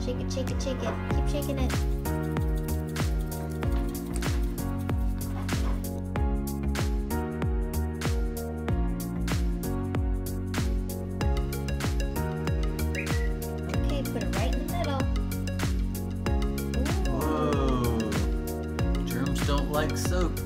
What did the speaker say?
Shake it, shake it, shake it. Keep shaking it. Okay, put it right in the middle. Whoa. Germs don't like soap.